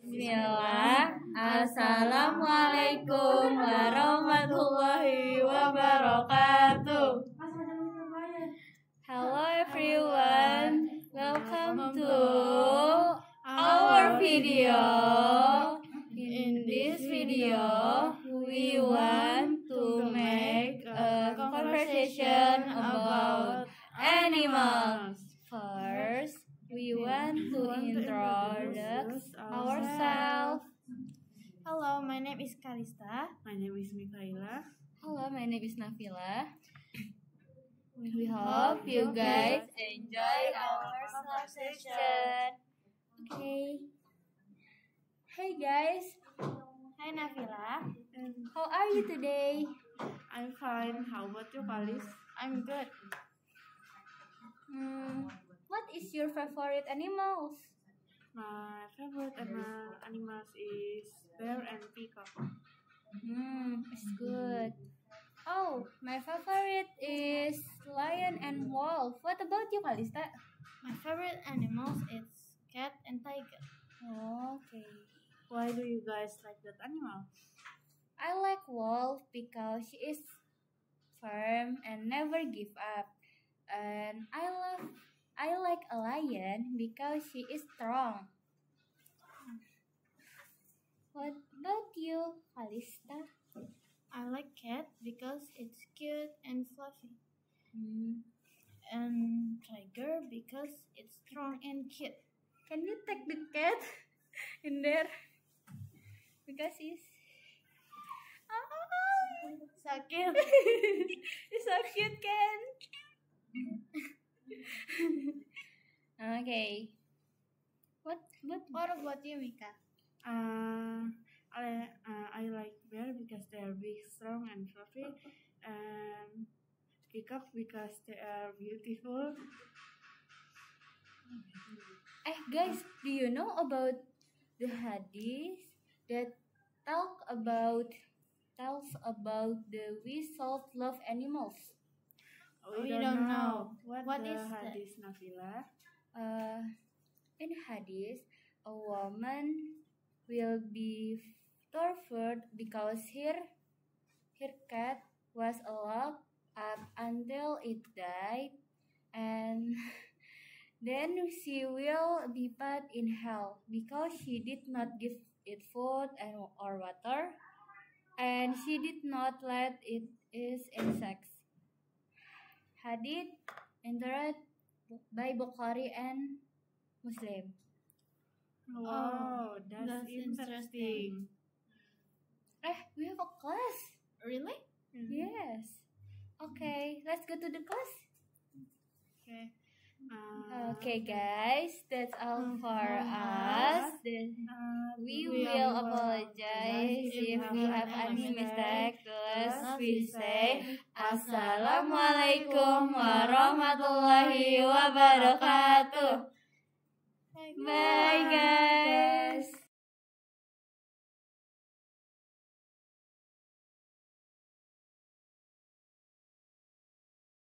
Bismillah. Assalamualaikum warahmatullahi wabarakatuh. Hello everyone. Welcome to our video. In this video, we want to make a conversation about animals. First, we want to introduce ourselves. Hello, my name is Kalista. My name is Mikaela. Hello, my name is Nafila. We hope you guys enjoy our conversation. Okay. Hey guys, Hi Nafila. how are you today? I'm fine. How about you, Kalis? I'm good. What is your favorite animals? My favorite animals is bear and peacock. It's good. Oh, my favorite is lion and wolf. What about you, Kalista? My favorite animals is cat and tiger. Okay. Why do you guys like that animal? I like wolf because she is firm and never give up. And I like a lion because she is strong. What about you, Kalista? I like cat because it's cute and fluffy. Hmm. And tiger because it's strong and cute. Can you take the cat in there? Because he's So cute. he's so cute, Ken. Okay. What? What about you, Mika? I like bear because they are big, strong, and fluffy, and peacock because they are beautiful. Guys, do you know about the hadith that tells about the we should love animals? We don't know. What What the is that? hadith, Nafila? In hadith, a woman will be tortured because her cat was locked up until it died, and then she will be put in hell because she did not give it food or water, and she did not let it eat insects. Hadith entered by Bukhari and Muslim. Wow, that's that's interesting. We have a class. Really? Yes. Okay, let's go to the class. Okay. Okay, guys, that's all for us. Then we will apologize if we have any mistake. Thus, we say Assalamualaikum warahmatullahi wabarakatuh. Bye.